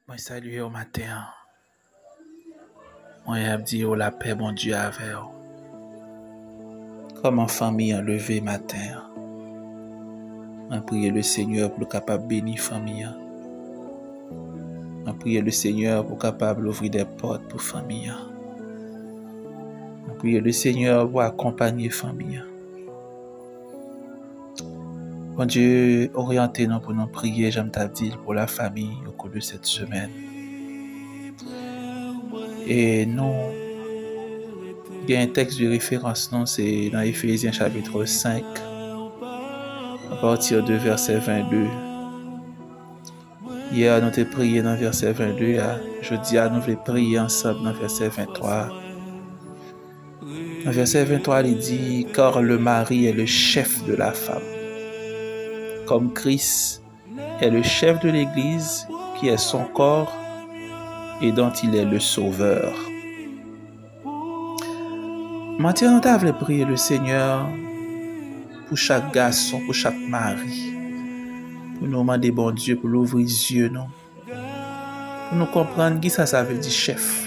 Moi salue au matin. Moi a dit la paix bon Dieu avec vous. Comme en famille en levé matin. On prie le Seigneur pour capable bénir famille. On prie le Seigneur pour capable ouvrir des portes pour famille. On prie le Seigneur pour accompagner famille. Bon Dieu, orientez-nous pour nous prier, j'aime t'a dit, pour la famille au cours de cette semaine. Et nous, il y a un texte de référence, non, c'est dans Éphésiens chapitre 5, à partir de verset 22. Hier, nous avons prié dans verset 22, jeudi, nous voulons prier ensemble dans verset 23. Dans verset 23, il dit, car le mari est le chef de la femme, comme Christ est le chef de l'Église, qui est son corps et dont il est le sauveur. Maintenant, nous avons prié le Seigneur pour chaque garçon, pour chaque mari, pour nous demander bon Dieu, pour l'ouvrir les yeux, non? Pour nous comprendre qui ça veut dire chef.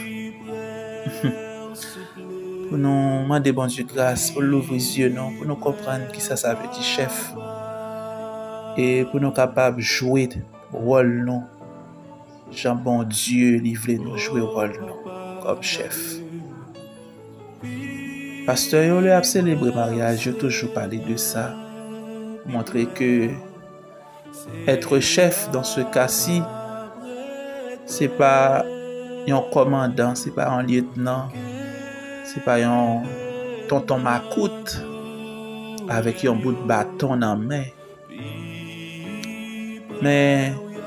Pour nous demander bon Dieu grâce, pour l'ouvrir les yeux, non? Pour nous comprendre qui ça veut dire chef. Et pour nous capables de jouer rôle, non? Jean bon Dieu, livré nous jouer rôle, non? Comme chef. Pasteur, il a célébré le mariage, je toujours parlé de ça. Montrer que être chef dans ce cas-ci, c'est pas un commandant, c'est pas un lieutenant, c'est pas un tonton macoute avec un bout de bâton dans la main. Mais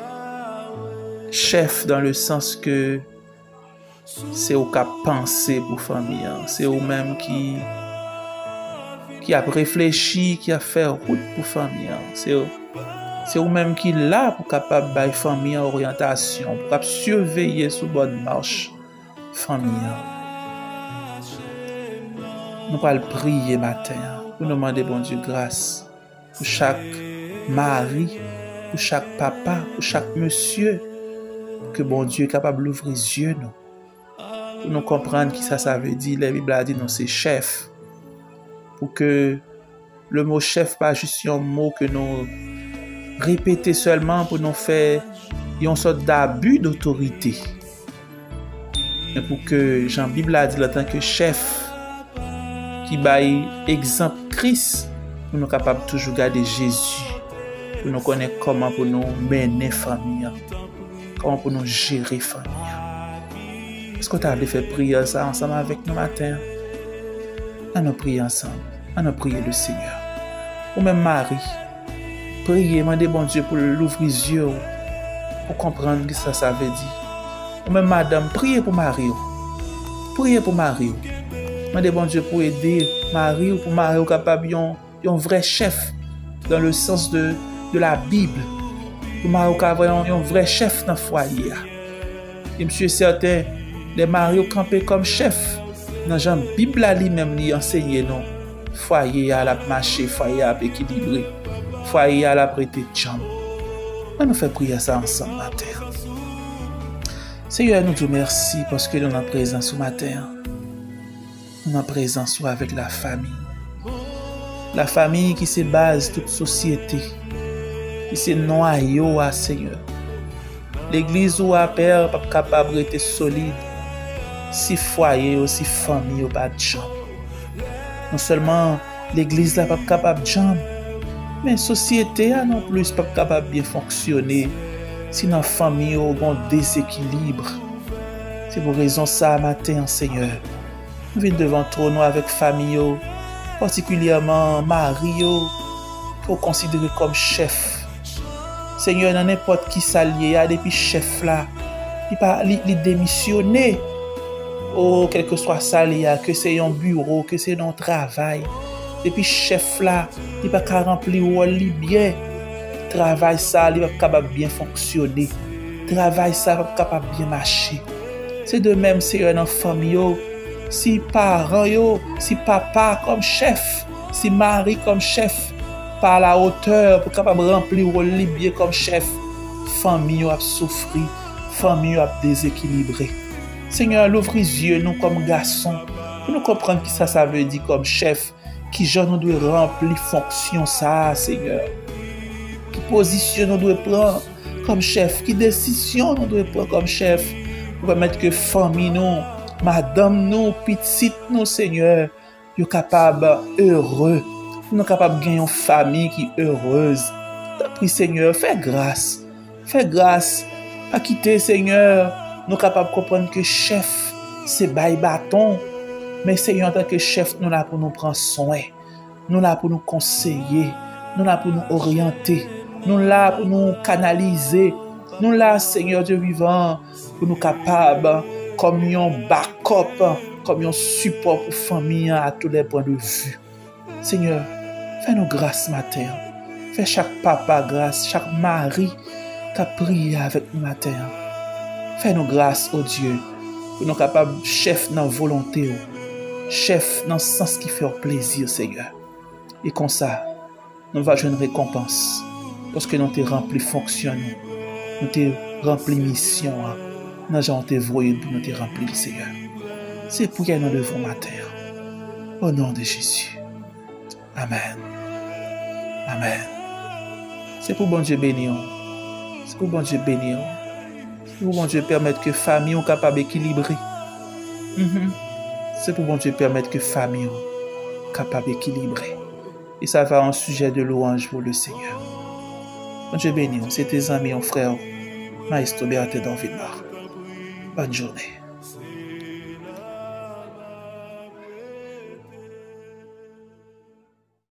chef dans le sens que c'est au cas penser pour famille, c'est au même qui a réfléchi, qui a fait route pour famille, c'est au même qui là pour capable bailler famille en orientation, pour capable surveiller sous bonne marche famille. Nous allons prier matin pour nous demander bon Dieu grâce pour chaque mari, pour chaque papa, pour chaque monsieur, que bon Dieu est capable d'ouvrir les yeux nous. Pour nous comprendre qui ça veut dire, la Bible a dit non, c'est chef. Pour que le mot chef pas juste un mot que nous répétons seulement pour nous faire une sorte d'abus d'autorité. Mais pour que Jean Bible a dit en tant que chef qui baille exemple Christ, pour nous capables toujours garder Jésus, pour nous connaître comment pour nous mener famille, comment pour nous gérer famille. Est-ce que tu as fait prier ça ensemble avec nous matin? On a prié ensemble. On a prié le Seigneur. Ou même Marie, priez, demandez bon Dieu pour l'ouvrir les yeux, pour comprendre ce que ça veut dire. Ou même Madame, priez pour Marie. Priez pour Marie. Demandez bon Dieu pour aider Marie ou pour Marie capable un vrai chef dans le sens de la Bible. Pour Marie capable un vrai chef dans le foyer. Et monsieur certain, les maris campés comme chef. Dans la Bible, lui-même, lui enseigne non. Foyer à la marcher, foyer à équilibrer, foyer à la prêter de jambe. On nous fait prier ça ensemble matin. Seigneur, nous te remercions parce que nous sommes présents ce matin. Nous sommes présents avec la famille. La famille qui se base toute société, qui se noyau à Seigneur. L'église ou à père pas capable d'être solide. Si foyer ou si famille ou pas de jambe. Non seulement l'église là pas capable de jambe, mais la société non plus pas capable de bien fonctionner si dans la famille ou un déséquilibre. C'est pour raison ça matin, Seigneur. Nous venons devant toi nous avec famille, particulièrement Marie, pour considérer comme chef. Seigneur, dans n'importe qui s'allier depuis chef là, il démissionner. Oh, quel que soit ça, que c'est un bureau, que c'est un travail. Depuis chef là, il va pas remplir rôle bien. Travail ça, il va capable bien fonctionner. Travail ça, va capable bien marcher. C'est de même c'est une famille, si parents, si papa comme chef, si mari comme chef, par la hauteur pour capable remplir rôle bien comme chef. Famille a souffrir. famille a déséquilibré. Seigneur, l'ouvre les yeux, nous comme garçons, pour nous comprendre qui ça veut dire comme chef, qui genre nous doit remplir fonction ça, Seigneur. Qui position nous doit prendre comme chef, qui décision nous doit prendre comme chef, pour permettre que famille nous, madame nous, petite nous, Seigneur, nous capables heureux, nous capables de gagner une famille qui est heureuse. Prie Seigneur, fais grâce, pas quitter Seigneur, nous capables de comprendre que chef, c'est bail bâton, mais Seigneur, en tant que chef, nous là pour nous prendre soin, nous là pour nous conseiller, nous là pour nous orienter, nous là pour nous canaliser, nous là, Seigneur Dieu vivant, pour nous capables, comme un backup, comme un support pour famille à tous les points de vue. Seigneur, fais-nous grâce matin. Fais chaque papa grâce, chaque mari qui a prié avec nous matin. Fais-nous grâce, oh Dieu, pour nous capables chef dans la volonté, chef dans le sens qui fait plaisir, Seigneur. Et comme ça, nous allons jouer une récompense. Parce que nous t'es rempli fonction, nous t'es rempli mission, nous avons été voyés pour nous t'es rempli, Seigneur. C'est pour que nous devons matin. Au nom de Jésus. Amen. Amen. C'est pour bon Dieu bénir. C'est pour bon Dieu bénir. C'est pour bon Dieu permettre que famille soient capables d'équilibrer. C'est pour bon Dieu permettre que famille soient capables d'équilibrer. Et ça va en sujet de louange pour le Seigneur. Bon Dieu bénir. C'est tes amis, mon frère. Maestro Berthe David Mar. Bonne journée.